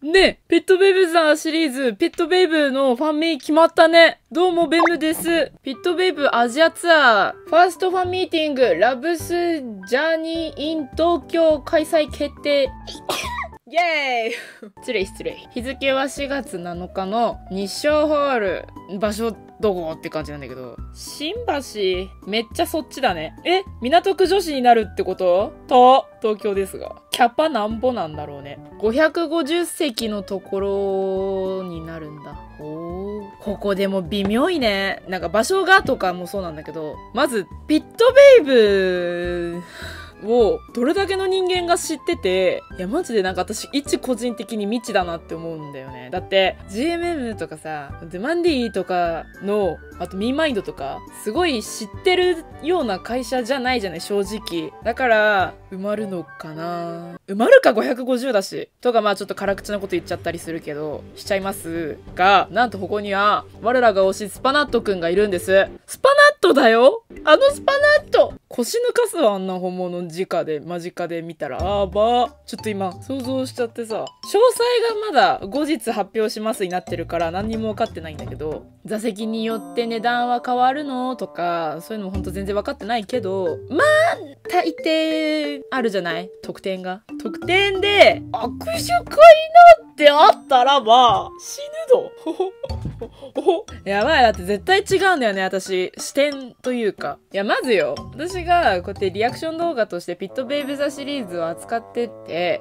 ね、ペットベイブザーシリーズ、ペットベイブのファン名決まったね。どうも、ベムです。ペットベイブアジアツアー、ファーストファンミーティング、ラブスジャーニーイン東京開催決定。イェーイ失礼。日付は4月7日の日照ホール。場所どこって感じなんだけど。新橋、めっちゃそっちだね。港区女子になるってことと、東京ですが。キャパなんぼなんだろうね。550席のところになるんだ。ここでも微妙いね。なんか場所がとかもそうなんだけど、まず、ピットベイブをどれだけの人間が知ってて、いやマジでなんか私一個人的に未知だなって思うんだよね。だって GMM とかさ、デマンディとかの、あとミーマインドとかすごい知ってるような会社じゃないじゃない、正直。だから埋まるのかな。埋まるか550だしとか、まあちょっと辛口なこと言っちゃったりするけどしちゃいますが、なんとここには我らが推しスパナットくんがいるんです。スパナットだよ、あのスパナット。腰抜かすわ、あんな本物間近で見たら。ちょっと今想像しちゃってさ、詳細がまだ後日発表しますになってるから何にも分かってないんだけど、座席によって値段は変わるのとか、そういうのもほんと全然分かってないけど、まあ大抵あるじゃない、特典が。特典で握手会なんてあったらば死ぬぞやばい、だって絶対違うんだよね、私。視点というか。いや、まずよ。私がこうやってリアクション動画としてピットベイブザシリーズを扱ってって、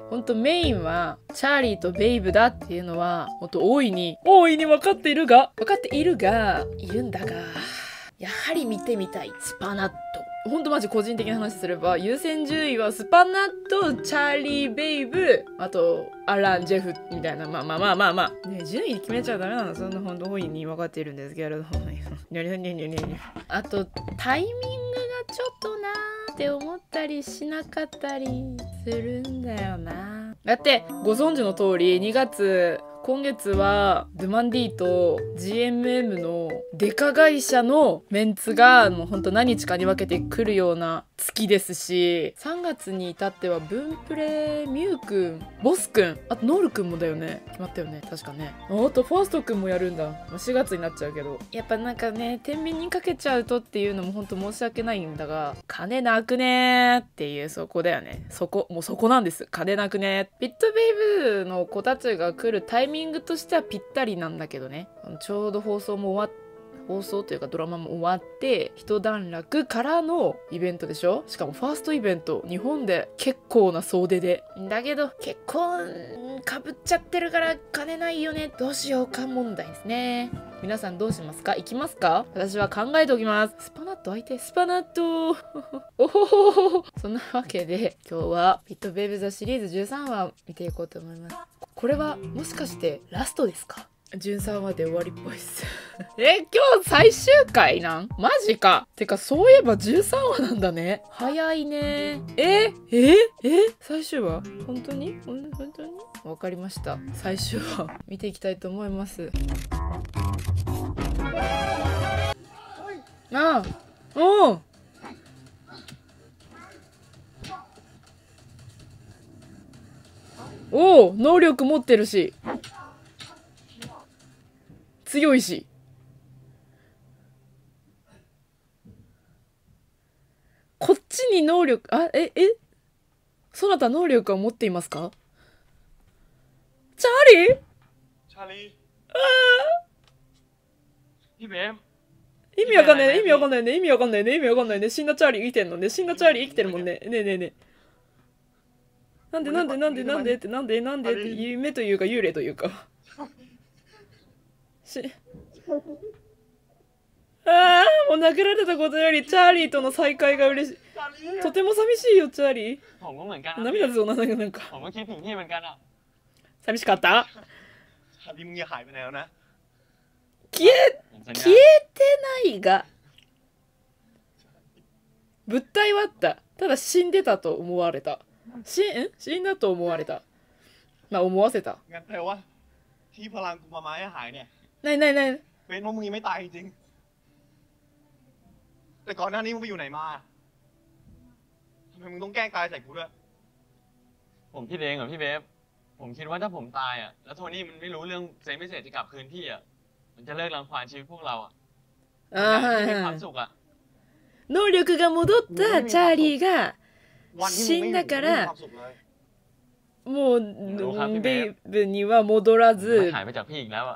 ほんとメインはチャーリーとベイブだっていうのは、ほんと大いに分かっているが、いるんだが、やはり見てみたい。スパナット。ほんとマジ個人的な話すれば、優先順位はスパナット、チャーリー、ベイブ、あと、アラン、ジェフ、みたいな。まあ。ね、順位決めちゃダメなの。そんなほんと大いに分かっているんですけれども。あと、タイミングがちょっとなーって思ったりしなかったりするんだよな。だって、ご存知の通り、今月はドゥマンディと GMM のデカ会社のメンツがもうほんと何日かに分けてくるような月ですし、3月に至ってはブンプレ、ミュウくん、ボスくん、あとノールくんもだよね。決まったよね、確かね。あとファーストくんもやるんだ。4月になっちゃうけど。やっぱなんかね、天秤にかけちゃうとっていうのもほんと申し訳ないんだが、金なくねーっていう、そこだよね。もうそこなんです。金なくねー。ピットベイブの子たちが来るタイミングとしてはぴったりなんだけどね。ちょうど放送というかドラマも終わって一段落からのイベントでしょ。しかもファーストイベント、日本で結構な総出で。だけど結構かぶっちゃってるから金ないよね、どうしようか問題ですね。皆さんどうしますか？行きますか？私は考えておきます。スパナット相手、スパナットおほほほほ。そんなわけで今日はピットベイブザシリーズ13話見ていこうと思います。これはもしかしてラストですか？13話で終わりっぽいっす今日最終回なん？マジか。てかそういえば13話なんだね。早いね。最終話？本当にわかりました。最終話見ていきたいと思います。能力持ってるし強いし、こっちに能力、そなた能力は持っていますか？チャーリー？ พี่เบฟ意味わかんないね。死んだチャーリー生きてんのね。死んだチャーリー生きてるもんね。ねえ。なんでって夢というか幽霊というか。もう亡くなってたことよりチャーリーとの再会が嬉しい。とても寂しいよ、チャーリー。涙出そうなんだけど、なんか。寂しかった？消えてないが、物体はあった。ただ死んでたと思われた。死んだと思われた。まあ思わせた。 งั้นแปลว่าที่พลังกูมาไม้หายเนี่ยない。 เป็นเพราะมึงยังไม่ตายจริงแต่ก่อนหน้านี้มึงไปอยู่ไหนมาทำไมมึงต้องแกล้งตายใส่กูด้วยผมพี่เองเหรอพี่เบฟผมคิดว่าถ้าผมตายอ่ะแล้วโทนี่มันไม่รู้เรื่องเซนพิเศษจะกลับคืนที่อ่ะมันจะเลิกรังควานชีวิตพวกเราอ่ะあーはいมีはความいสุขอ่ะ能力が戻ったチャーリーがวันที่死มึงんไม่だอยู่かกูไม่มีความらสุขเลยもうベイブには戻らไม่ずหายไปจากพี่อีกแล้วอ่ะ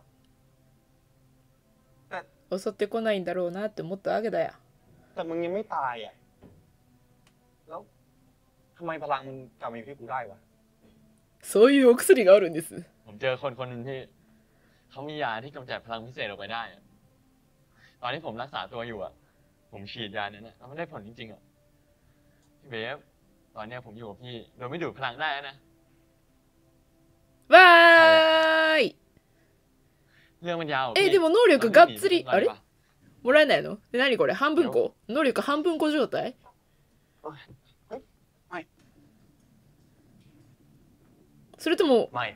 襲ってこないんだろうなって思ったわけだよแต่มึงยังไม่ตายอ่ะแล้วทำไมพลังมึงกลับมาอยู่ที่กูได้วะそういうお薬があるんですผมเจอคนคนหนึ่งที่เขามียาที่กำจัดพลังพิเศษออกไปได้อะตอนที่ผมรักษาตัวอยู่อ่ะ ผมฉีดยานั้นนะแล้วมันได้ผลจริงๆอ่ะพี่เบฟตอนเนี้ยผมอยู่กับพี่โดยไม่ดูดพลังได้แล้วนะわーいเรื่องมันยาวでも能力がっつりあれเราไม่หนีไปもらえないので何これ半分こ能力半分こ状態それともไม่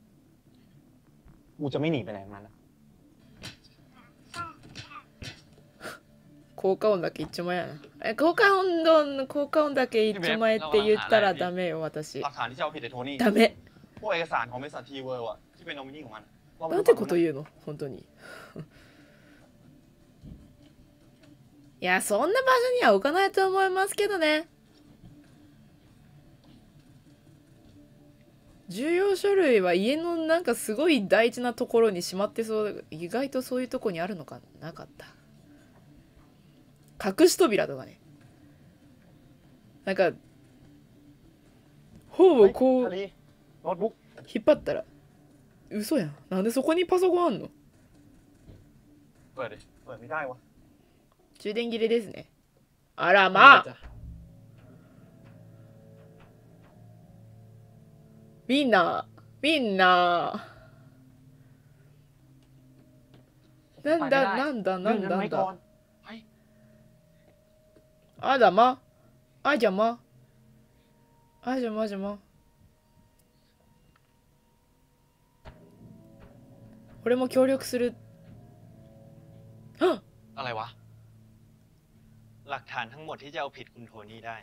กูจะไม่หนีไปไหนทั้งนั้นนะ効果音だけ一丁前やな効果音だけ一丁前って言ったらダメよ私หลักฐานที่จะเอาผิดไอ้โทนี่ダメพวกเอกสารของบริษัททีเวิร์อ่ะที่เป็นโนมินีของมันว่ามัなんてこと言うの本当にいやそんな場所には置かないと思いますけどね重要書類は家のなんかすごい大事なところにしまってそう意外とそういうとこにあるのかなかった隠し扉とかねなんか本をこうทารีโน้ตบุ๊ก引っ張ったら嘘やんなんでそこにパソコンあんのเปิดดิเปิดไม่ได้วะ充電切れですねあらまあみんななんだなんだなんだなんだあだまあじゃまあじゃまじゃま俺も協力するあอะไรวะหลักฐานทั้งหมดที่จะเอาผิดคุณโทนี่ได้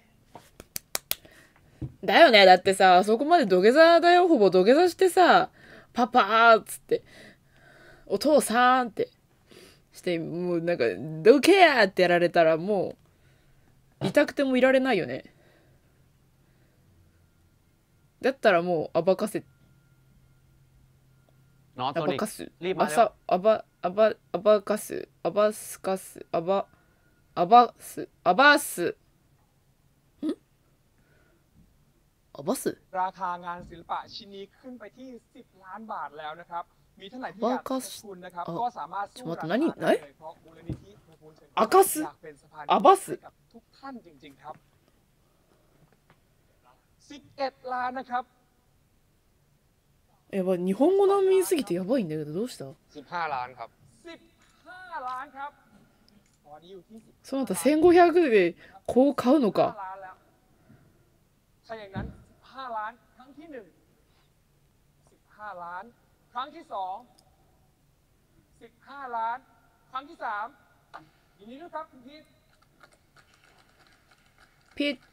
だよねだってさあそこまで土下座だよほぼ土下座してさパパーっつってお父さんってしてもうなんかどけやってやられたらもう痛くてもいられないよねだったらもう暴かせน้องโท暴นี่かすรีบมาแล้ว暴かす暴すかす暴す暴すราคางานศิลปะชิ้นนี้ขึ้นไปที่10 ล้านบาทแล้วนะครับ มีเท่าไหร่ที่อยากลงทุนนะครับ ก็สามารถสู้ราคาได้เลยเพราะมูลนิธิพระคุณเชิญอยากเป็นสะพานให้กับทุกท่านจริงๆครับ11 ล้านนะครับやばい日本語難民すぎてやばいんだけどどうした 15 ล้านครับ 15 ล้านครับตอนนี้อยู่ที่そうなったら1500でこう買うの 15 かล้านแล้วถ้าอย่างนั้น15 ล้านครั้งที่1 15 ล้าน ครั้งที่2 15 ล้าน ครั้งที่3ยินดีด้วยครับคุณพีทピッ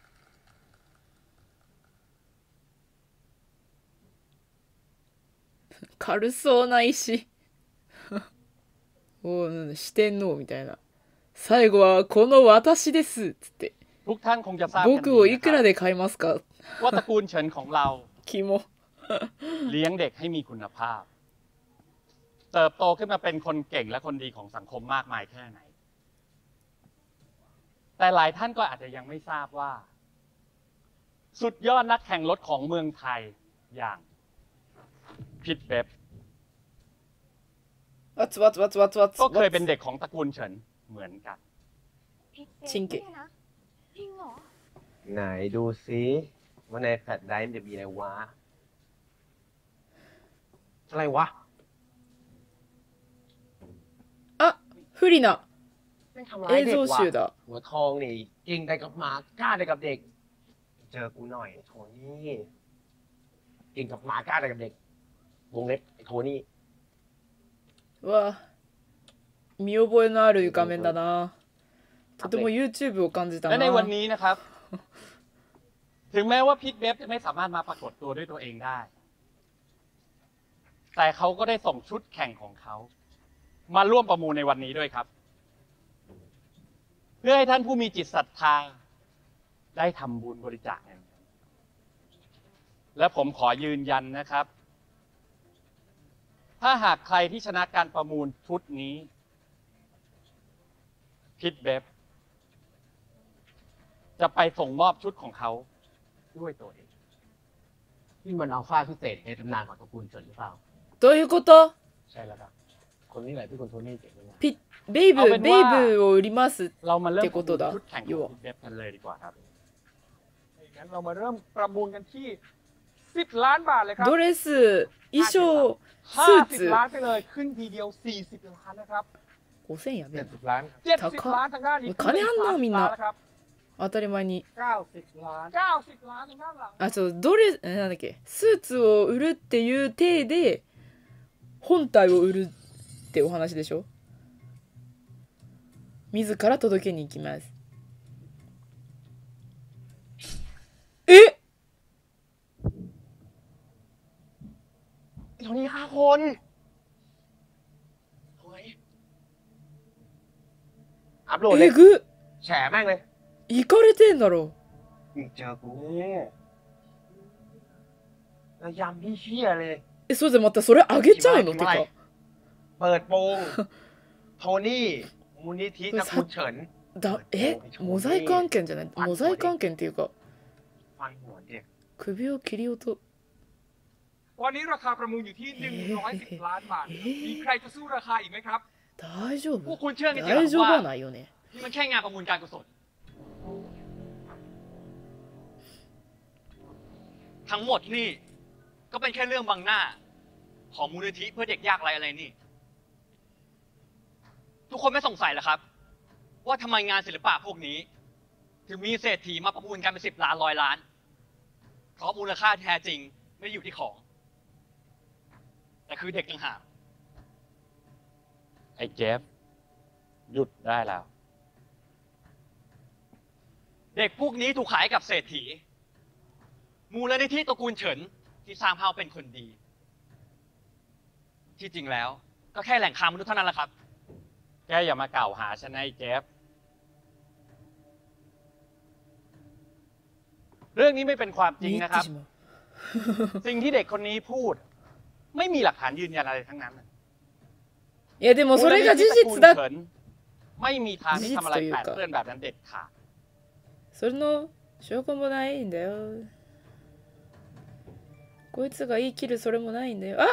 軽そうな石お四天王みたいな最後はこの私ですつってทุกท่านคงจะทราบกัน僕をいくらで買いますかว่าตระกูลเฉินของเราキモเลี้ยงเด็กให้มีคุณภาพ เติบโตขึ้นมาเป็นคนเก่งและคนดีของสังคมมากมายแค่ไหน แต่หลายท่านก็อาจจะยังไม่ทราบว่า สุดยอดนักแข่งรถของเมืองไทยอย่างพิทเบบワツワツワツワツワツก็เคยเป็นเด็กของตระกูลเฉินเหมือนกันชิงเกะจริงเหรอไหนดูซิว่าในแฟลชไดรฟ์มันจะมีอะไรวะอะไรวะあ不利なแม่งทำร้าย映เด็ก像ว่ะ集だหัวทองนี่เก่งแต่กับหมากล้าแต่กับเด็ก เจอกูหน่อยโทนี่เก่งกับหมากล้าแต่กับเด็ก วงเล็บไอ้โทนี่うわ見覚えのある画面だなとても YouTube を感じたและในวันなนี้นะครับ ถึงแม้ว่าพิทเบบจะไม่สามารถมาปรากฏตัวด้วยตัวเองได้แต่เขาก็ได้ส่งชุดแข่งของเขามาร่วมประมูลในวันนี้ด้วยครับ เพื่อให้ท่านผู้มีจิตศรัทธาได้ทำบุญบริจาคกันและผมขอยืนยันนะครับ ถ้าหากใครที่ชนะการประมูลชุดนี้พิทเบฟจะไปส่งมอบชุดของเขาด้วยตัวเองนี่มันอัลฟาพิเศษในตำนานของตระกูลเฉินหรือเปล่าどういうこと？ ใช่แล้วครับคนนี้แหละที่คุณโทนี่เก่งมากベイブを売ります。 เรามาเริ่มってことだชุดแข่งของพิทเบฟกันเลยดีกว่าครับงั้นเรามาเริ่มประมูลกันที่10 ล้านบาทเลยครับドレス、衣装、スー 50 ツ。 ล้านไปเลยขึ้นทีเดียว40 ล้านนะครับ 5000やべえ。 70 ล้าน 70 ล้านทางด้านนี้金あんなみんな 30ล้แล้วครับ当たり前に。 90 ล้าน 90 ล้านทางด้านหลังあ、なんだっけ、スーツを売るっていう体で、本体を売るってお話でしょ。自ら届けに行きます。えโทนี่5 คนเฮ้ยอัพโหลดเลยえぐแฉแม่งเลย行かれてんだろ。 เจอกูแล้วยำพี่เชี่ยเลยそれでまたそれあげちゃうのてか。 เปิดโปงโทนี่มูลนิธิตระกูลเฉินモザイク案件じゃない、モザイク案件っていうか、 ฟันหัวเด็ก首を切り落と。 ตอนนี้ราคาประมูลอยู่ที่110 ล้านบาทมีใครจะสู้ราคาอีกไหมครับ大丈夫พวกคุณเชื่อกันจริงเหรอ大丈夫ว่าはないよね。 นี่มันแค่งานประมูลการกุศลทั้งหมดนี่ก็เป็นแค่เรื่องบังหน้าของมูลนิธิเพื่อเด็กยากไร้อะไรนี่ ทุกคนไม่สงสัยเหรอครับ ว่าทำไมงานศิลปะพวกนี้ ถึงมีเศรษฐีมาประมูลกันเป็น10 ล้าน100 ล้าน เพราะมูลค่าแท้จริงไม่ได้อยู่ที่ของ แต่คือเด็กต่างหากไอ้เจฟหยุดได้แล้วเด็กพวกนี้ถูกขายกับเศรษฐี มูลนิธิตระกูลเฉินที่สร้างภาพเป็นคนดี ที่จริงแล้วก็แค่แหล่งค้ามนุษย์เท่านั้นแหละครับแกอย่ามากล่าวหาฉันนะไอ้เจฟเรื่องนี้ไม่เป็นความจริงนะครับ สิ่งที่เด็กคนนี้พูด ไม่มีหลักฐานยืนยันอะไรทั้งนั้นいやでもそれが事実だ。 ไม่มีทางที่ทำอะไรแปดเปื้อนแบบนั้นเด็ดขาดそれの証拠もないんだよ。こいつが言い切るそれもないんだよ。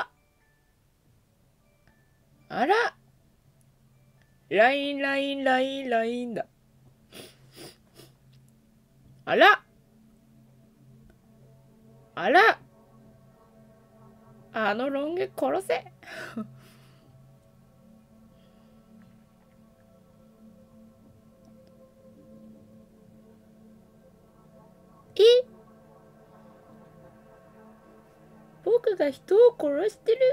あらラインラインラインラインだ。あらあらあのロン毛殺せ僕が人を殺してる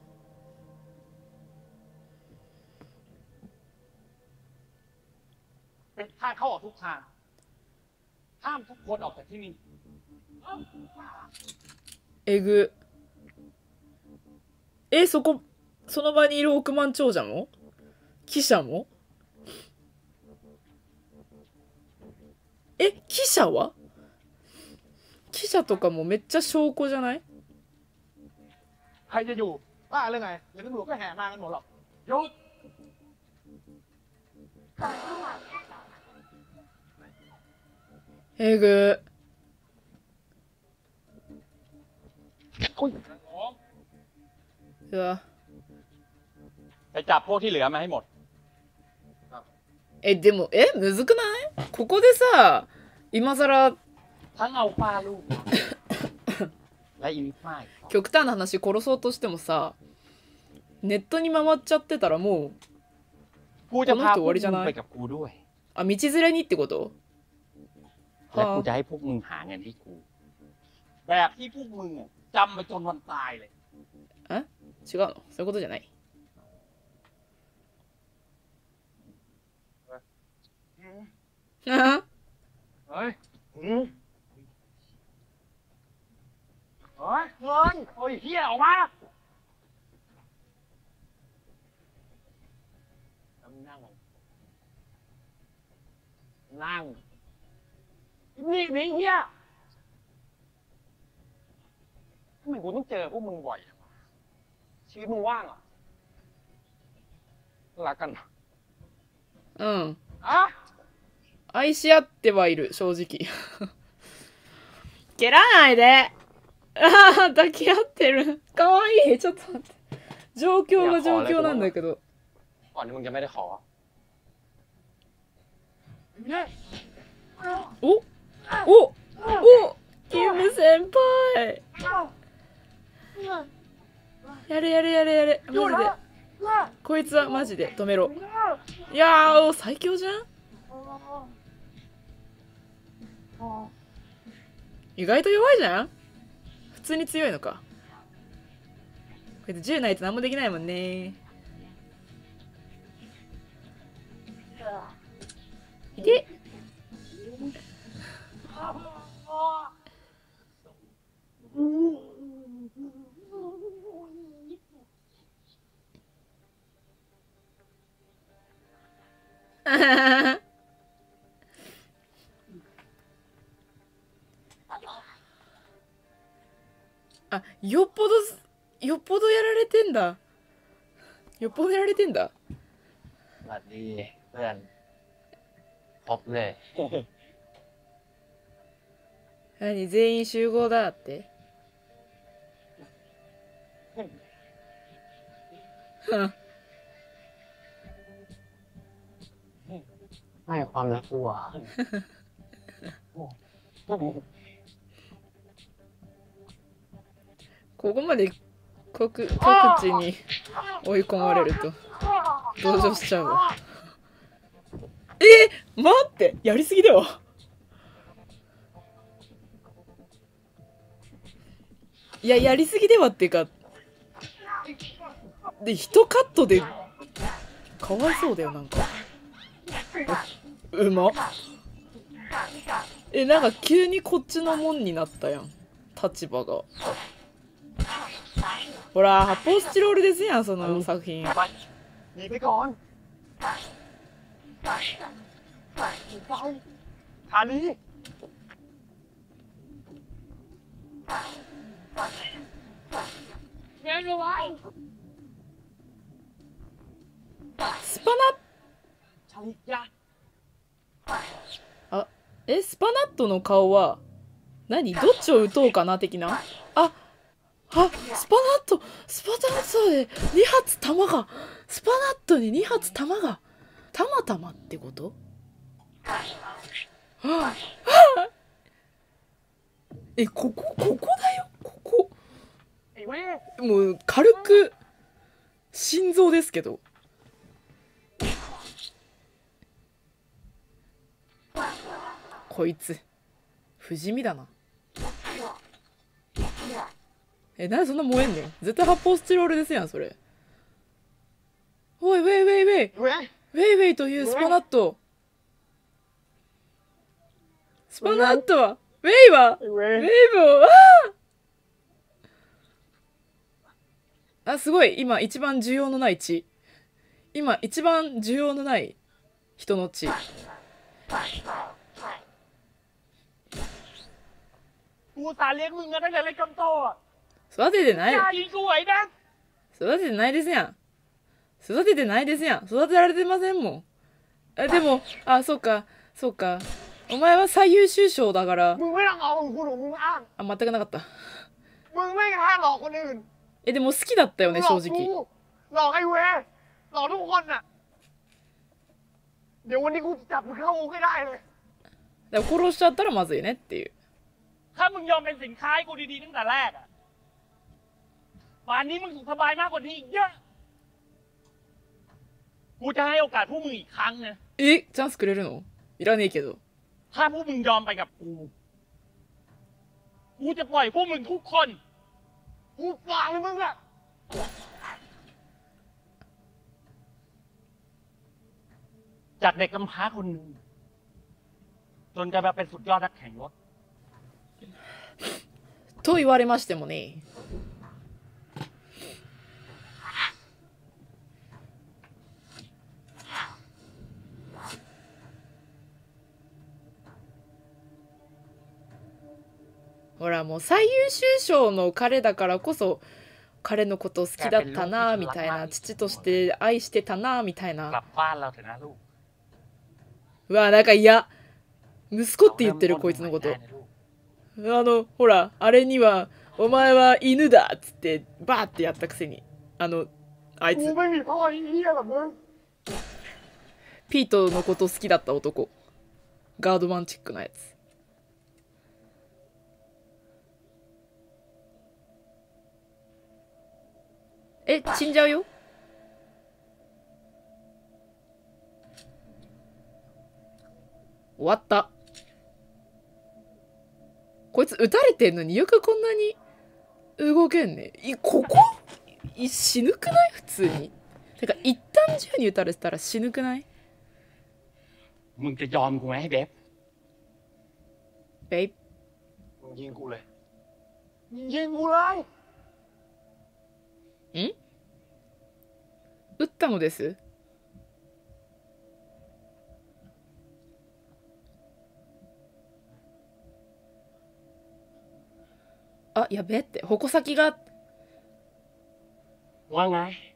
เป็นทางเข้าออกทุกทางห้ามทุกคนออกจากที่นี่えぐその場にいる億万長者も記者も記者は記者とかもめっちゃ証拠じゃない？ ใครจะอยู่บ้าหรือไงเดี๋ยวตำรวจก็แห่มากันหมดหรอกหยุดえぐうわไปจับพวกที่เหลือมาให้หมดでもむずくないここでさ今さらทั้งเอาปลาลูกและอินไฟ極端な話殺そうとしてもさネットに回っちゃってたらもうกูจะพาพวกมึงไปกับกูด้วย道連れにってことและกูจะให้พวกมึงหาเงินให้กูแบบที่พวกมึงจำไปจนวันตายเลย違うのそういうことじゃないเฮ้ยเงินโอ้ยเฮียออกมานั่งนั่งนี่นี่เฮียทำไมกูต้องเจอพวกมึงบ่อยจังวะชีวิตมึงว่างเหรอรักกันเหรอうん。 あ愛し合ってはいる、正直。蹴らないで。ああ、抱き合ってる。かわいい。ちょっと待って。状況が状況なんだけど。 ก่อนที่มึงจะไม่ได้ขอおおおキム先輩。やれやれやれやれ。マジで。こいつはマジで止めろ。いやー、最強じゃん。意外と弱いじゃん。普通に強いのか。こいつ10ないと何もできないもんね。いて。あ、よっぽどやられてんだ。よっぽどやられてんだ。 สวัสดีเพื่อนพบเลย何、全員集合だって。 ให้ความรักกูอ่ะここまで各地に追い込まれると同情しちゃうわ。待って、やりすぎだよ。いや、やりすぎではっていうか、で一カットでかわいそうだよ。なんかうまっ。なんか急にこっちのもんになったやん、立場が。ほら、発泡スチロールですやん、その作品。 หนีไปก่อนฐานี้スパナชาลิยะスパナットの顔は何、どっちを撃とうかな的な。スパナットで2発弾が、スパナットに2発弾がたまたまってこと。ここだよ、ここ。 ไอ้เว้ยもう軽く心臓ですけど。こいつ不死身だな。なんでそんな燃えんの。絶対発泡スチロールですやん、それ。おい、ウェイウェイウェイเว้ยウェイウェイというスパナット。スパナットはウェイはไอ้เว้ウェイยブをすごい。今一番需要のない血。今一番需要のない人の血。 กูสาเลี้ยงมึงกันตั้งแต่เล็กจนโตอ่ะ育ててない。 อย่ายิงกูไว้นะ育ててないですやん。育ててないですやん。育てられてませんもん。でも、そうか、そうか。お前は最優秀賞だから。 มึงไม่ต้องเอาของคุณของมึงมาอ้าง全くなかった。 มึงไม่กล้าหลอกคนอื่นでも好きだったよね、 หลอก正กู直。 หลอกไอ้เว้ยหลอกทุกคนน่ะเดี๋ยววันนี้กูจะจับมึงเข้าคุกให้ได้เลยでも殺しちゃったらまずいねっていう。 ถ้ามึงยอมเป็นสินค้าให้กูดีๆตั้งแต่แรกอะป่านนี้มึงสุขสบายมากกว่านี้อีกเยอะ กูจะให้โอกาสพวกมึงอีกครั้งนะチャンスくれるの。いらねえけど。 ถ้าพวกมึงยอมไปกับกู กูจะปล่อยพวกมึงทุกคนกูฝากเลยมึงอ่ะจากเด็กกำพร้าคนหนึ่งจนจะมาเป็นสุดยอดนักแข่งรถと言われましてもね。 ほらもう最優秀賞の彼だからこそ彼のこと好きだったなみたいな、父として愛してたなみたいกな。 ลับบ้านเราเถอะนะลูกうわなんか嫌。息子って言ってるこいつのこと。 ได้นะลูกほらあれにはお前は犬だっつってバーってやったくせにあいกูつไม่มีพ่อไอ้เหี้ยแบบมึงピートのこと好きだった男。ガードマンチックなやつ。死んじゃうよ。終わった。こいつ撃たれてんのによくこんなに動けんね。ここ死ぬくない普通に。てか一旦銃に撃たれてたら死ぬくない？ มึงจะยอมกูไหมให้เบฟベイ。 มึงยิงกูเลยมึงยิงกูเลย撃ったのです。あ、やべえって。矛先が。 ว่าไง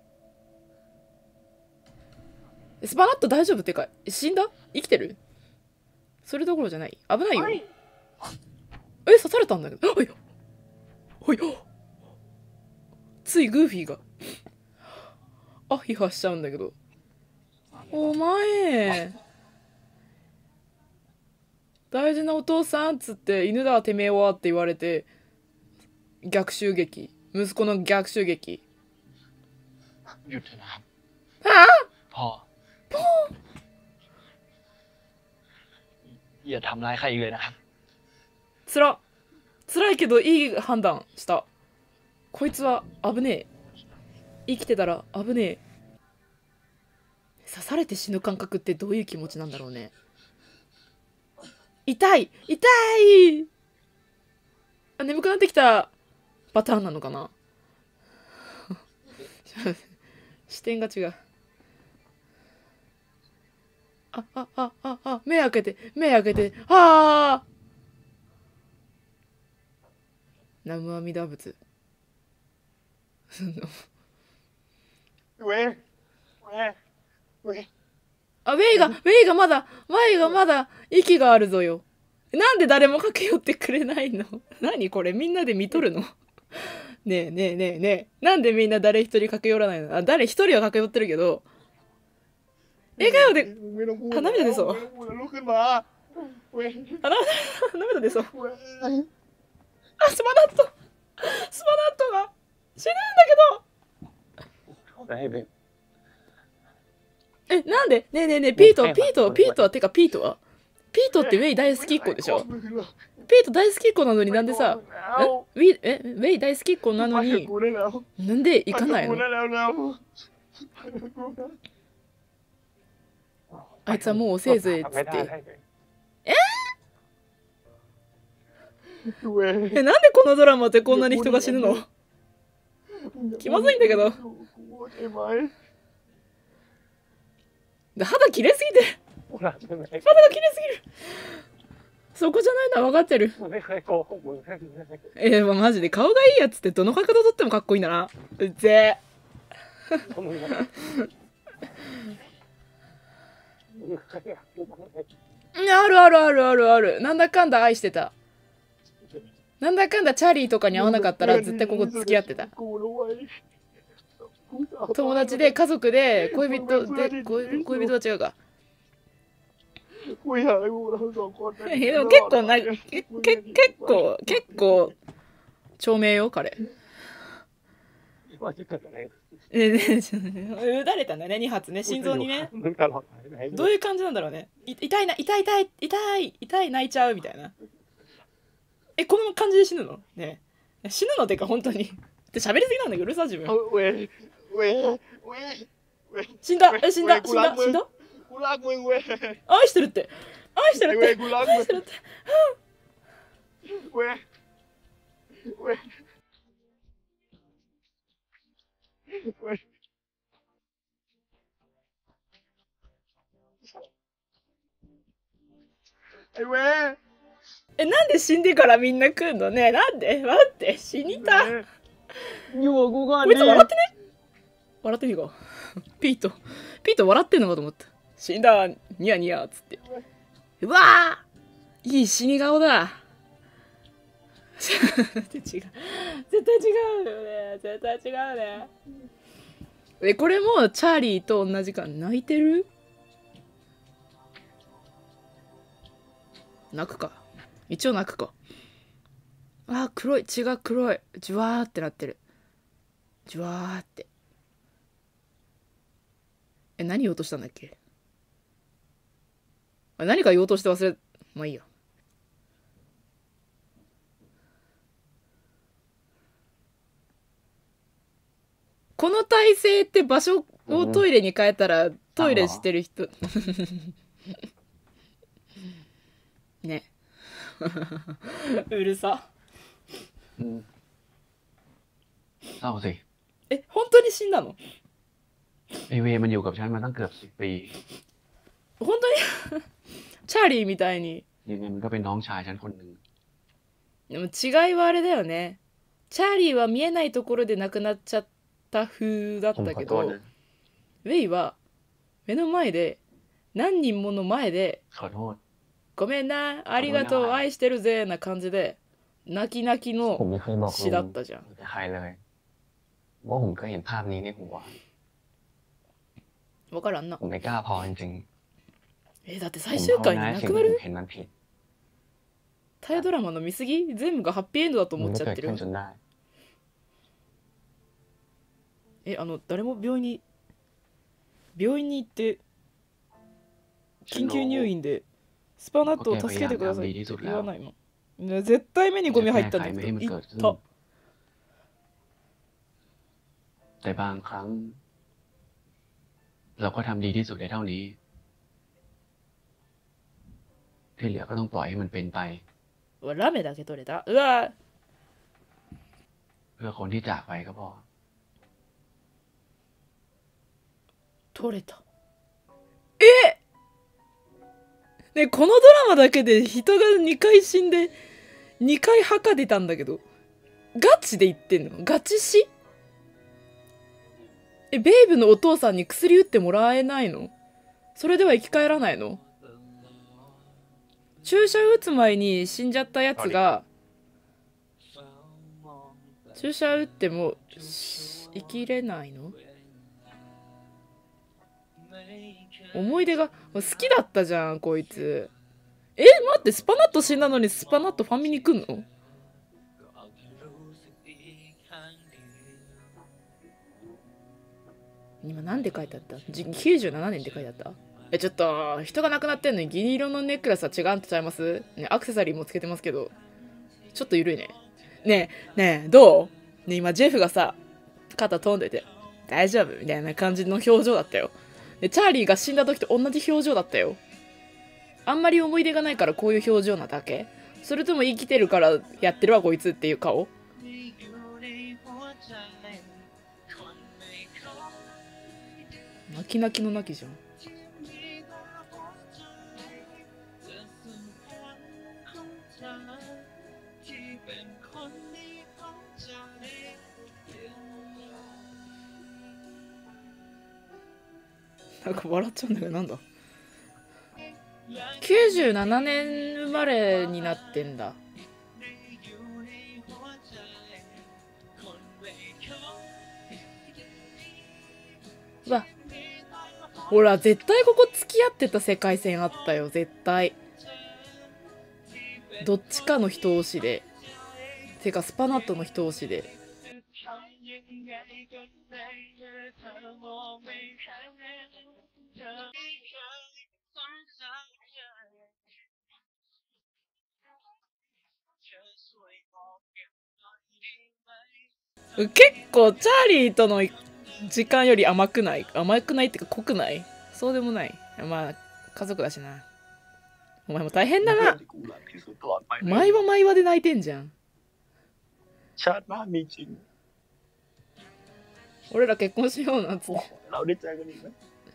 スパナット大丈夫ってか、死んだ？生きてる？それどころじゃない。危ないよ。刺されたんだけど。はい。はい。ついグーフィーが。批判しちゃうんだけど。お前。大事なお父さんっつって犬だてめえはって言われて逆襲撃。息子の逆襲撃。 หยุดเถอะนะครับはあพ่ออย่าทำร้ายใครอีกเลยนะครับ辛いけどいい判断した。こいつは危ねえ。生きてたら危ねえ。刺されて死ぬ感覚ってどういう気持ちなんだろうね。痛い眠くなってきたパターンなのかな。視点が違う。目開けて南無阿弥陀仏。 เว้ยウェイがまだ息があるぞよ。なんで誰も駆け寄ってくれないの？何これみんなで見とるの？ねえ。なんでみんな誰一人駆け寄らないの？誰一人は駆け寄ってるけど。笑顔で、涙出そう。 ลุกขึ้นมาเว้ย涙出そう。 เว้ยスパナットが死ぬんだけど。 ให้เบฟなんでねえ、ピートはってウェイ大好きっ子でしょ。ピート大好きっ子なのになんでさ、ウェイ大好きっ子なのになんで行かないの？あいつはもうせいぜいっつって。なんでこのドラマってこんなに人が死ぬの？気まずいんだけど。肌綺麗すぎて。肌が綺麗すぎる。そこじゃないのは分かってる。マジで顔がいいやつってどの角度撮ってもかっこいいんだな。うぜある。なんだかんだ愛してた。なんだかんだチャーリーとかに会わなかったら絶対ここ付き合ってた。友達で家族で恋人は違うか。でも結構長命よ彼。撃たれたんだね2発ね、心臓にね。どういう感じなんだろうね。痛い泣いちゃうみたいな。この感じで死ぬのね。死ぬのってか本当にって喋りすぎなんだけどうるさ自分。死んだ。愛してるってไอ้เว้ยなんで死んでからみんな来んのね。なんで待って、死にた。 อยู่กับกูก่อนこいつดิ笑ってね。笑ってみよう。ピート笑ってんのかと思った。死んだ、ニヤニヤっつって。うわー、いい死に顔だ。絶対違う。絶対違うよね。絶対違うね。これもチャーリーと同じか。泣いてる？泣くか。一応泣くか。あー、黒い。血が黒い。じゅわーってなってる。じゅわーって。何言おうとしたんだっけ？何か言おうとして忘れ、まあいいや。この体勢って場所をトイレに変えたらトイレしてる人ねうるさ。 เศร้าสิ本当に死んだの？ ไอเวย์มันอยู่กับฉันมาตั้งเกือบ10 ปี本当にチャーリーみたいに。 ยังไงมันก็เป็นน้องชายฉันคนหนึ่งでも違いはあれだよね。チャーリーは見えないところで亡くなっちゃった風だったけど、ウェイは目の前で何人もの前でขอโทษごめんな、ありがとう、愛してるぜな感じで泣き泣きの死だったじゃん。 ใครเลยว่าผมก็เห็นภาพนี้ในหัวわからんな。 ผมไม่กล้าพอจริงだってๆ最終回に亡くなる？ เห็นมันผิดタイドラマの見過ぎ？全部がハッピーエンドだと思っちゃってる。誰も病院に行って緊急入院でスパナットを助けてくださいって言わないの？絶対目にゴミ入ったんだけど言った。 แต่บางครั้งเราก็ทำดีที่สุดได้เท่านี้ที่เหลือก็ต้องปล่อยให้มันเป็นไปラメだけ取れた。うわเพื่อคนที่จากไปก็พอ取れた。ね、このドラマだけで人が2回死んで2回墓出たんだけど、ガチで言ってんの？ガチ死？ベイブのお父さんに薬打ってもらえないの？それでは生き返らないの？注射打つ前に死んじゃったやつが注射打っても生きれないの？思い出が好きだったじゃんこいつ。待って、スパナット死んだのにスパナットファミに来んの？今なんで書いてあった？ 97年って書いてあった？ちょっと人が亡くなってんのに銀色のネックレスは違うんとちゃいます？ね、アクセサリーもつけてますけどちょっと緩いね。ねえどう？ね、今ジェフがさ肩飛んでて大丈夫みたいな感じの表情だったよ。でチャーリーが死んだ時と同じ表情だったよ。あんまり思い出がないからこういう表情なだけ？それとも生きてるからやってるわこいつっていう顔？泣き泣きの泣きじゃん。なんか笑っちゃうんだけどなんだ。97年生まれになってんだ。うわ、ほら絶対ここ付き合ってた世界線あったよ絶対。どっちかの人推しで、てかスパナットの人推しで。結構チャーリーとの時間より甘くない？甘くないってか濃くない？そうでもない。まあ家族だしな。お前も大変だな。毎話毎話で泣いてんじゃん。 ชาติหน้ามีจริง俺ら結婚しようなんつって。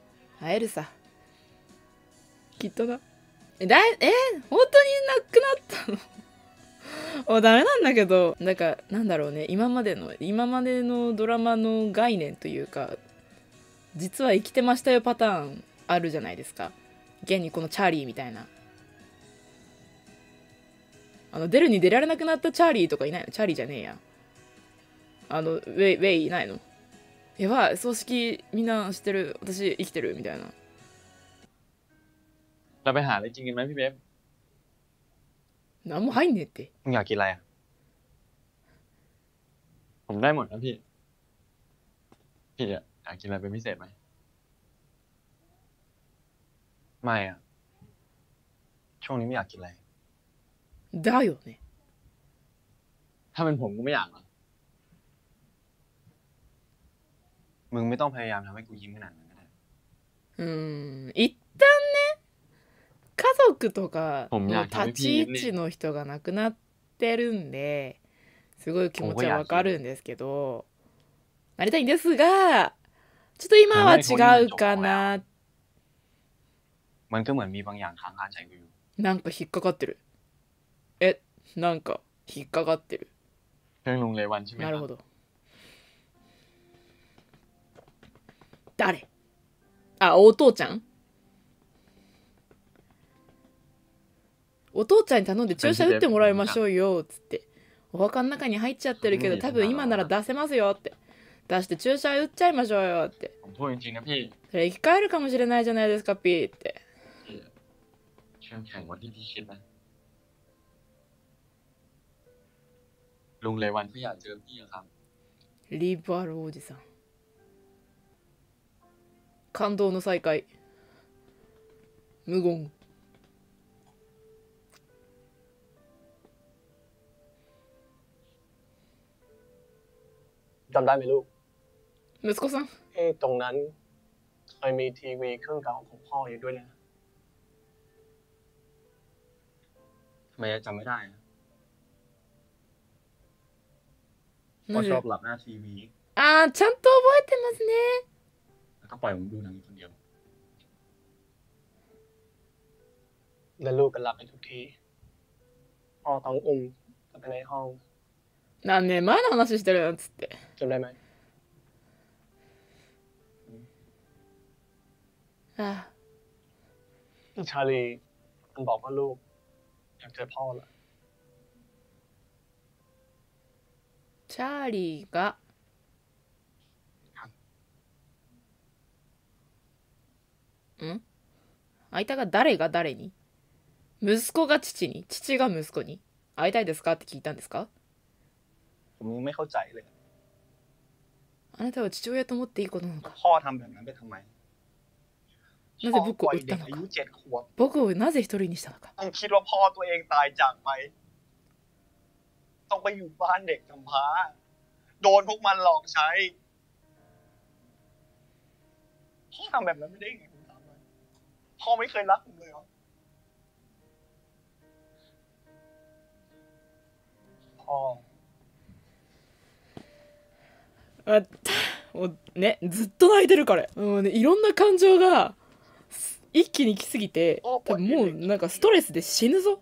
เราได้เจอกันอีกไหม会えるさ。きっとな。 本当になくなったの？もうダメなんだけど、なんかなんだろうね、今までのドラマの概念というか、実は生きてましたよパターンあるじゃないですか。現にこのチャーリーみたいな、出るに出られなくなったチャーリーとかいないの？チャーリーじゃねえや、ウェイいないの？やばい、葬式みんな知ってる、私生きてるみたいな。 เราไปหาอะไรกินกันไหมพี่เบฟ何も入んねえって。 มึงอยากกินอะไรอ่ะผมได้หมดนะพี่อะอยากกินอะไรเป็นพิเศษไหมไม่อ่ะ ช่วงนี้ไม่อยากกินอะไรだよね。 ถ้าเป็นผมก็ไม่อยากหรอกมึงไม่ต้องพยายามทำให้กูยิ้มขนาดนั้นก็ได้一旦ね、家族とかの立ち位置の人が亡くなってるんで、すごい気持ちはわかるんですけど、なりたいんですが、ちょっと今は違うかな。 มันก็เหมือนมีบางอย่างค้างคาใจกูอยู่なんか引っかかってる。なんか引っかかってる。 เรื่องลุงเลวันใช่ไหมなคるรับほど。誰？お父ちゃん？お父ちゃんに頼んで注射打ってもらいましょうよっつって、お墓の中に入っちゃってるけど多分今なら出せますよって、出して注射打っちゃいましょうよって、 ผมพูดจริงๆนะพี่それ生き返るかもしれないじゃないですかピーって。 ช่วงแข่งวันที่พี่คิดนะลุงเลวันเขาอยากเจอพี่อะครับリバルおじさん、感動の再会、無言。 จำได้ไหมลูก息子さん、 ตรงนั้นเคยมีทีวีเครื่องเก่าของพ่ออยู่ด้วยนะทำไมจะจำไม่ได้อะなพ่อน ชでอบหลับหน้าทีวีちゃんと覚えてますね。 แล้วก็ปล่อยผมดูหนังอยู่คนเดียวแล้วลูกก็หลับไปทุกที พ่อต้องอุ้มกลับไปในห้อง何年前の話してるっつって。 จำได้ไหม พี่ชาลีมันบอกว่าลูกอยากเจอพ่อละチャーリーが相手が誰が誰に、息子が父に、父が息子に会いたいですかって聞いたんですか？ ผมไม่เข้าใจเลยあなたは父親と思っていいことなのか？ พ่อทำแบบนั้นไปทำไมなぜ僕をปล่อย撃っเด็たกのอายุか？ 7 ขวบ僕をなぜ一人にしたのか？ ต้องคิดว่าพ่อตัวเองตายจากไป ต้องไปอยู่บ้านเด็กกำพร้า โดนพวกมันหลอกใช้ พ่อทำแบบนั้นไม่ได้ไงผมถามหน่อยพ่อไม่เคยรักผมเลยเหรอ พ่อもうね、ずっと泣いてるから、もうね、いろんな感情が一気に来すぎて、多分もうなんかストレスで死ぬぞ。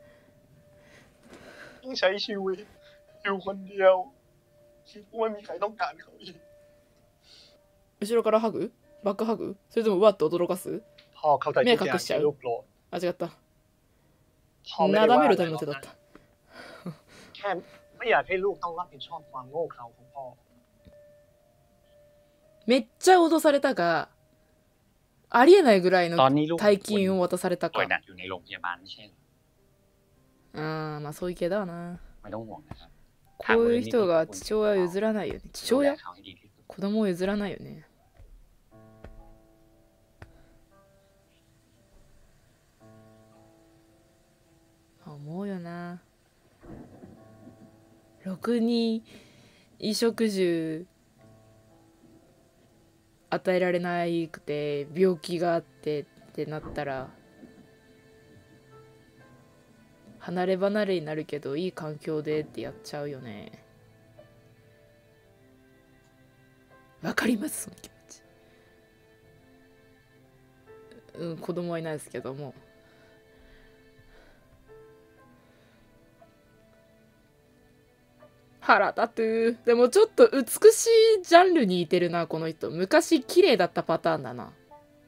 ต้องใช้ชีวิตอยู่คนเดียวคิดว่าไม่มีใครต้องการเขาอีก後ろからハグ？バックハグ？それともうわっと驚かす？ พ่อเข้าใจทุกอย่างที่ลูกโกรธ違った。 พ่อไม่ได้なだว่าめอะるไรためหรのอก手だっนะた。 แค่ไม่อยากให้ลูกต้องรับผิดชอบความโง่เขลาของพ่อめっちゃ脅されたか、ありえないぐらいのตอนนี้ลูก大金を渡されたป่วยか。 หนักอยู่ในโรงพยาบาลไม่ใช่เหรอまあそういう系だわな。 ไม่ต้องห่วงนะครับこういう人が父親を譲らないよね。父ดูแล親？ เขาให้ดีที่สุด子供を譲らないよね。思うよな。ろくに衣食住与えられなくて病気があってってなったら離れ離れになるけどいい環境でってやっちゃうよね。わかります、その気持ち。子供はいないですけども、 腹立つ。でもちょっと美しいジャンルに似てるな、この人。昔綺麗だったパターンだな。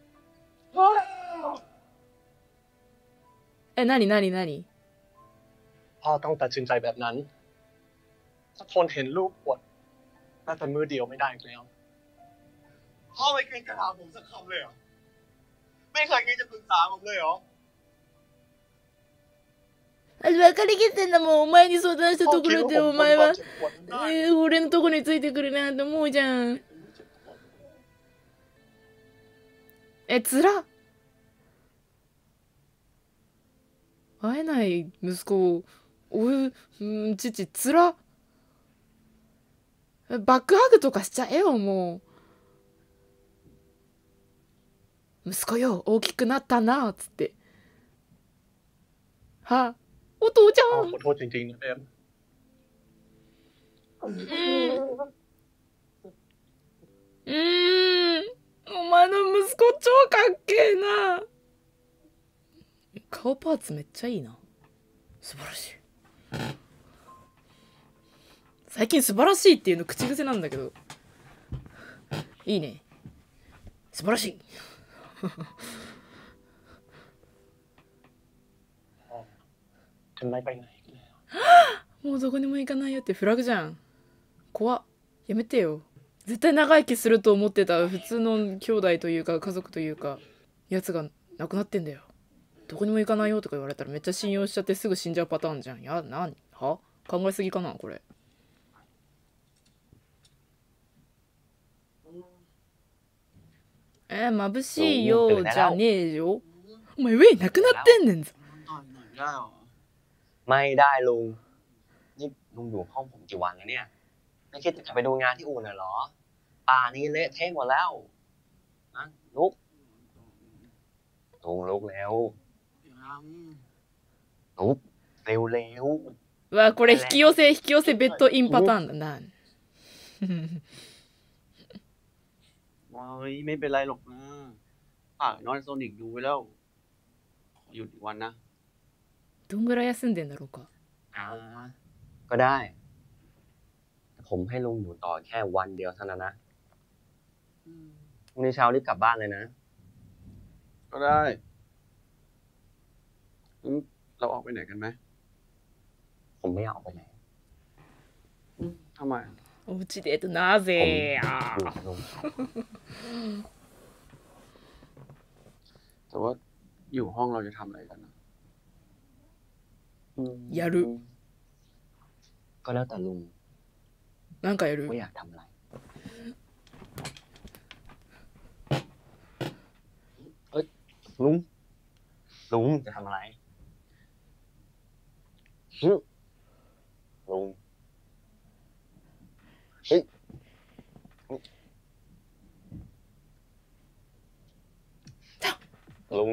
え、なになになにพ่อต้องตัดสินใจแบบนั้นถ้าคนเห็นลูกปวดน่าจะมือเดียวไม่ได้อีกแล้วพ่อไม่เคยจะถามผมสักคำเลยเหรอไม่เคยคิดจะปรึกษาผมเลยเหรอ別れきってんだもん。お前に相談したところでお前は、俺のとこについてくるなって思うじゃん。え、つら会えない息子を追う、父、つらバックハグとかしちゃえよ、もう。息子よ、大きくなったな、つって。はお父ちゃพ่อน ขอโทษจริงๆนะเอ็มお前の息子超かっけえな。顔パーツめっちゃいいな。素晴らしい。最近素晴らしいっていうの口癖なんだけど。いいね。素晴らしい。 ฉันไม่ไปไหนもうどこにも行かないよってフラグじゃん。怖っ。やめてよ。絶対長生きすると思ってた普通の兄弟というか家族というかやつが亡くなってんだよ。どこにも行かないよとか言われたらめっちゃ信用しちゃってすぐ死んじゃうパターンじゃん。いや、は考えすぎかなこれ。眩しいよじゃねえよ。お前ウェイなくなってんねんぞ。 ไม่ได้ลุงนี่ลุงอยู่ห้องผมกี่วันแล้วเนี่ยไม่คิดจะไปดูงานที่อู่น่ะเหรอป่านี้เละเทะหมดแล้วนะลุกลุกแล้วลุกเร็วうわこれ引き寄せベッドインパターンだな。 เฮ้ยไม่เป็นไรหรอกนะอ่านอนโซนิกดูไปแล้วหยุดอีกวันนะどんぐらい休んでんだろうか。 ก็ได้ผมให้ลุงอยู่ต่อแค่วันเดียวเท่านั้นนะพรุ่งนี้เช้ารีบกลับบ้านเลยนะก็ได้เราออกไปไหนกันไหมผมไม่อยากออกไปไหนทำไมおうちデートなぜแต่ว่าอยู่ห้องเราจะทำอะไรกันนะやるก็แล้วแต่ลุงなんかやるว่าอยากทำอะไรเอ้ยลุงจะทำอะไรลุงเฮ้ยลุง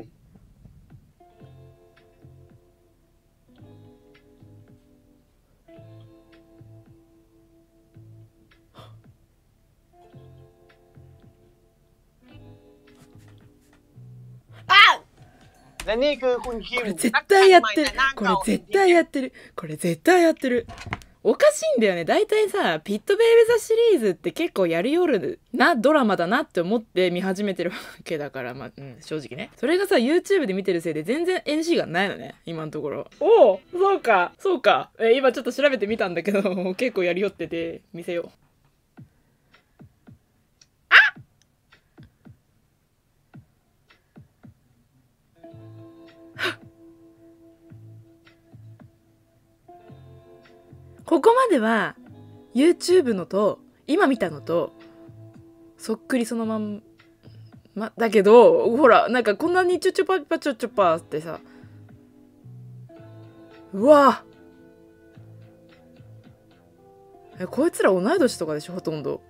และนี่คือคุณคิมこれ絶対やってる。これ絶対やってる。これ絶対やってる。おかしいんだよね。大体さ、ピットベイブザシリーズって結構やりよるな、ドラマだなって思って見始めてるわけだから、まあ、正直ね。それがさ、YouTube で見てるせいで全然 NC がないのね。今のところ。おお、そうか、そうか。今ちょっと調べてみたんだけど、結構やりよってて、見せよう。ここまでは YouTube のと今見たのとそっくりそのまんまだけど、ほらなんかこんなにチュチュパパチュチュパってさ、うわこいつら同い年とかでしょほとんど。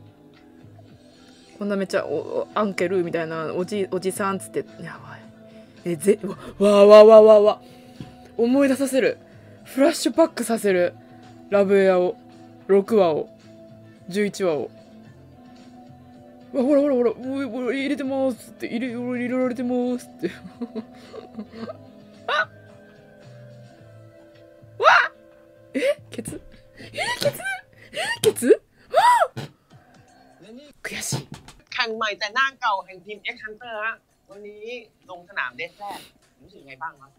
こんなめっちゃアンケルみたいなおじさんっつってやばい。わ思い出させる。フラッシュバックさせる。ラブエアを6話を11話をほら入れてますって入れられてますってあわケツケツ悔しい。 แข่งใหม่แต่หน้าเก่าแห่งทีม X Hunter ฮะวันนี้ลงสนามเดทแรกรู้สึกไงบ้างครับ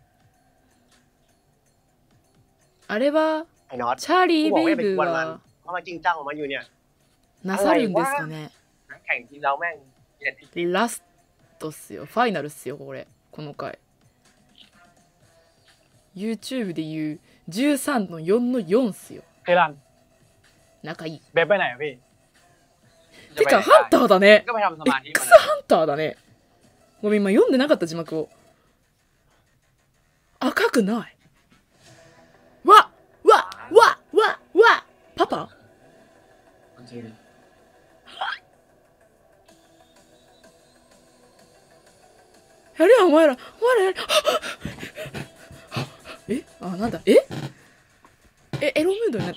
あれはไอ้น็อตチャーリー・ベイブวันมันはเพราะมาจริงจังของมันอยู่เนี่ยなさるんですかね。 นักแข่งทีมเราแม่งเด็ดที่ラストっすよ。ファイナルっすよ、これ。この回。YouTube で言う13の4の4っすよ。 เฮรัน仲いい。 เบฟไปไหนอะพี่てか、ハンターだね。 ก็ไปทำสมาธิクมาソハンターだね。ごめん、今読んでなかった字幕を。赤くない。わパパやれや、お前らやれ。なんだ、エロムードになって、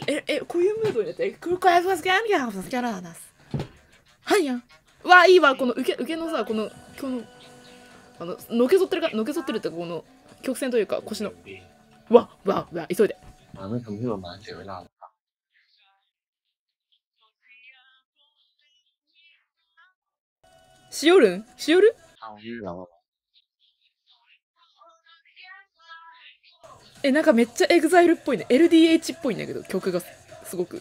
こういうムードになって、これはスキャンギャー、スキャラーナス。はいやん。いいわ、この受けのさ、こののけぞってるってこの曲線というか腰の急いでไม่ทำให้เรามาเสียเวลาしおるเอาที่เราなんかめっちゃエグザイルっぽいね。 LDH っぽいんだけど曲がすごく。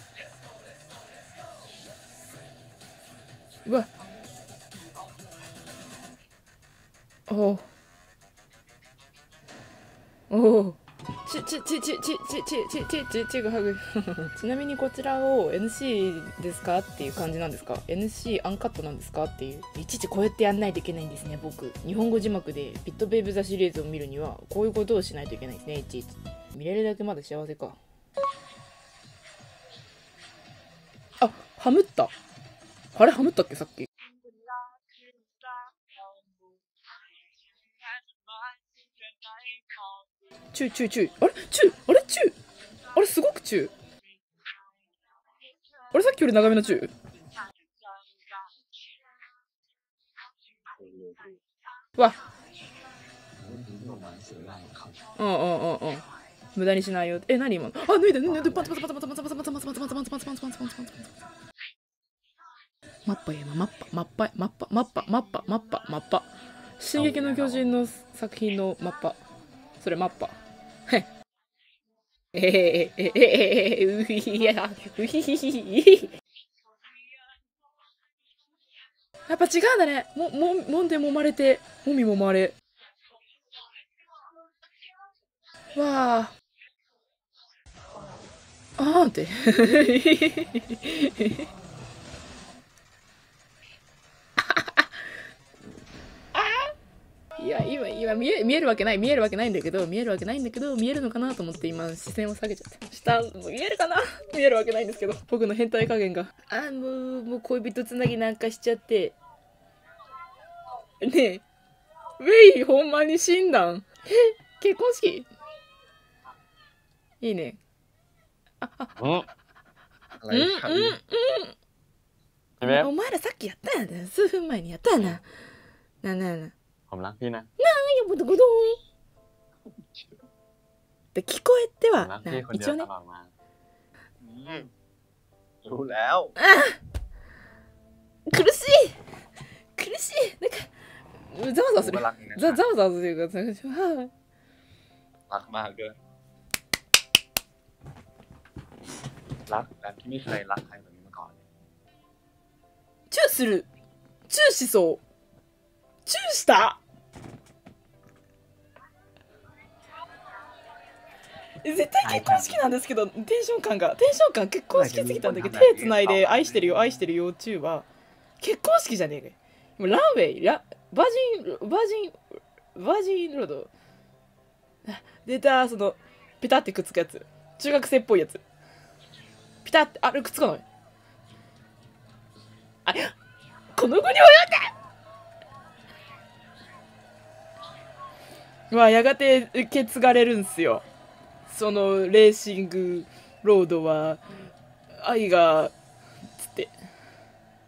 うわおおちなみにこちらを NC ですかっていう感じなんですか？ NC アンカットなんですかっていう。いちいちこうやってやんないといけないんですね。僕日本語字幕でピットベイブザシリーズを見るにはこういうことをしないといけないですね。いちいち見れるだけまだ幸せか。あ、ハムった。あれハムったっけさっき。チューあれすごくチュー。あれさっきより長めのチュー。わ無駄にしないよ。何今の。あ、脱いだパンツマッパ進撃の巨人の作品のマッパ。それマッパ。やっぱ違うんだね。もんで揉まれて、もみもまれ。わあ。って。いや今見えるわけないんだけど見えるのかなと思って今視線を下げちゃった見えるかな。見えるわけないんですけど僕の変態加減がもう恋人つなぎなんかしちゃってねえウェイほんまに死んだん。結婚式いいね。お前らさっきやったやん。数分前にやったやな。なผมรักพี่นะで聞こえてはรักพี่คนเดี一ยว応ตねลอดมารู้แล้ว苦しいなんかざわざわする。ざわざわするいうかรักมากเลยรักแบบที่ไม่เคยรักใครแบบนี้มาก่อนチューする。チューしそう。チューした絶対結婚式なんですけどテンション感結婚式すぎたんだけど手つないで愛してるよチューは結婚式じゃねえかよ。今ランウェイバージンロード出た。そのピタってくっつくやつ、中学生っぽいやつピタってあれくっつかない。あれこの子に泳いでやがて受け継がれるんすよ。そのレーシングロードは愛がつって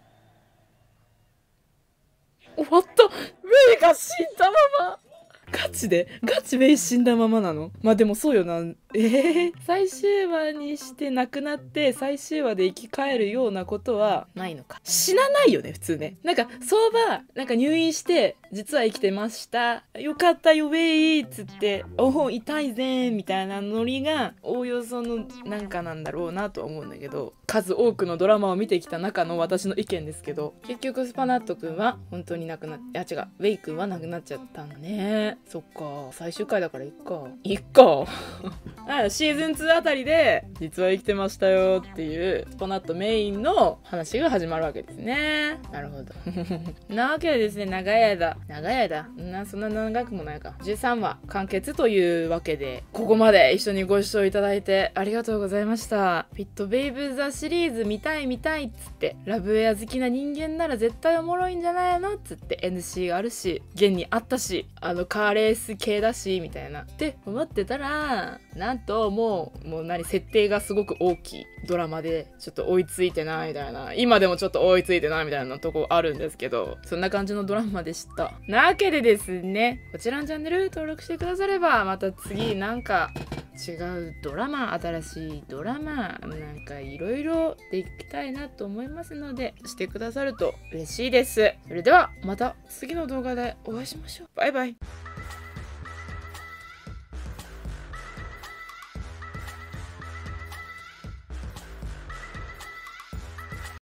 終わった。ウェイが死んだまま勝チでガチメイ死んだままなの？まあでもそうよな。最終話にして亡くなって最終話で生き返るようなことはないのか。死なないよね普通ね。なんか相場なんか入院して実は生きてました、よかったよウェイっつって、おお痛いぜみたいなノリがおおよそのなんかなんだろうなとは思うんだけど、数多くのドラマを見てきた中の私の意見ですけど、結局スパナットくんは本当に亡くなっ、いや違う、ウェイくんは亡くなっちゃったんだね。そっか、最終回だからいっかシーズン2あたりで実は生きてましたよっていうスパナットメインの話が始まるわけですね。なるほどなわけでですね、長い間そんな長くもないか、13話完結というわけで、ここまで一緒にご視聴いただいてありがとうございました。ピットベイブザシリーズ見たいっつって、ラブウェア好きな人間なら絶対おもろいんじゃないのっつって、 NC があるし現にあったし、カーレース系だしみたいなって思ってたら、なんともう設定がすごく大きいドラマで、ちょっと追いついてないみたいな、今でもちょっと追いついてないみたいなとこあるんですけど、そんな感じのドラマでした。なわけでですね、こちらのチャンネル登録してくだされば、また次なんか違うドラマ、新しいドラマなんかいろいろでいきたいなと思いますので、してくださると嬉しいです。それではまた次の動画でお会いしましょう。バイバイ。